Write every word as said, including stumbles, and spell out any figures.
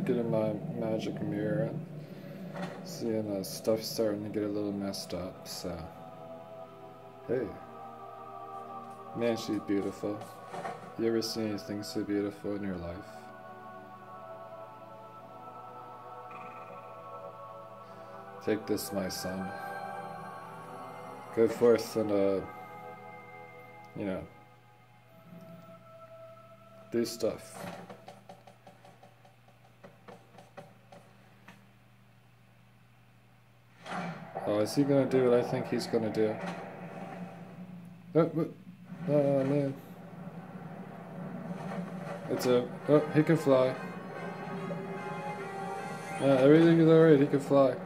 looking at my magic mirror and seeing uh, stuff starting to get a little messed up, so hey, man, she's beautiful. You ever seen anything so beautiful in your life? Take this, my son. Go forth and, uh, you know, do stuff. Oh, is he gonna do what I think he's gonna do? Oh, oh man. It's a, oh, he can fly. Yeah, everything is alright, he can fly.